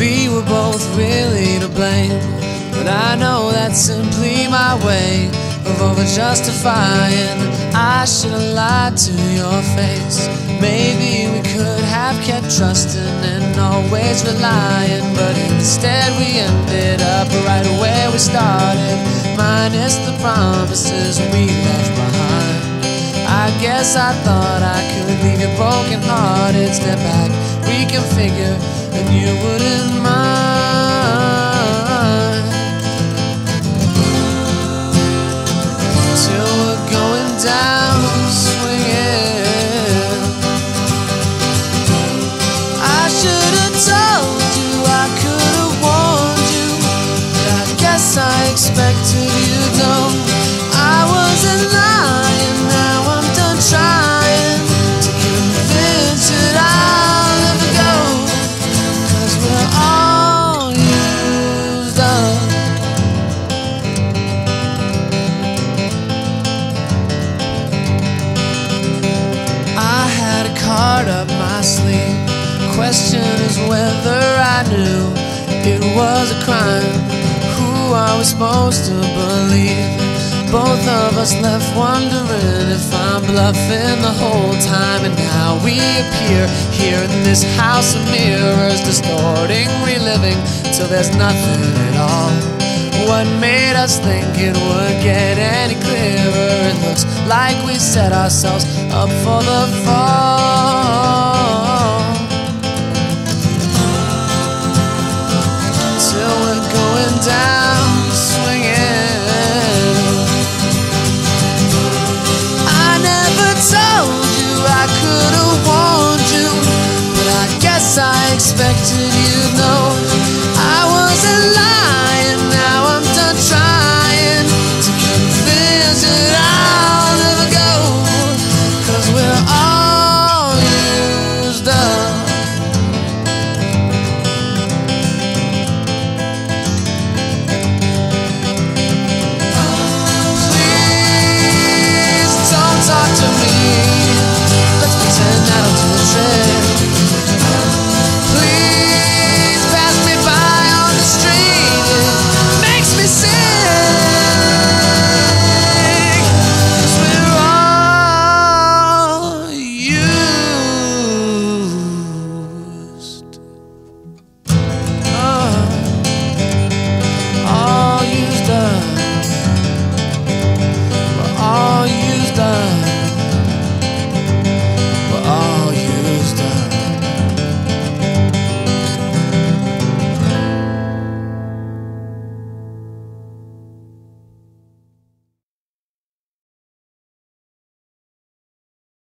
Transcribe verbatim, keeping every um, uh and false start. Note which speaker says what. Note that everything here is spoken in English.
Speaker 1: Maybe we're both really to blame, but I know that's simply my way of over-justifying. I should have lied to your face. Maybe we could have kept trusting and always relying, but instead we ended up right where we started, minus the promises we left behind. I guess I thought I could leave you broken-hearted, step back, reconfigure, and you wouldn't mind. Till we're going down, swinging. I should have told you, I could have warned you, but I guess I expected you don't. I wasn't lying, now I'm done trying to convince that I'll never go, 'cause we're all used up. I had a card up my sleeve. Question is whether I knew it was a crime. Who are we supposed to believe? Both of us left wondering if I'm bluffing the whole time. And now we appear here in this house of mirrors, distorting, reliving, till there's nothing at all. What made us think it would get any clearer? It looks like we set ourselves up for the fall. Till we're going down, swinging. Told you, I could have warned you, but I guess I expected you'd know.